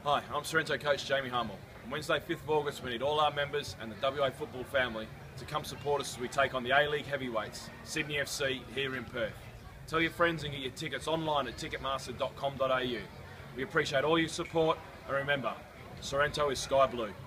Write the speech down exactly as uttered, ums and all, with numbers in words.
Hi, I'm Sorrento coach Jamie Harnwell. On Wednesday, fifth of August, we need all our members and the W A football family to come support us as we take on the A-League heavyweights, Sydney F C, here in Perth. Tell your friends and get your tickets online at ticketmaster dot com dot A U. We appreciate all your support, and remember, Sorrento is sky blue.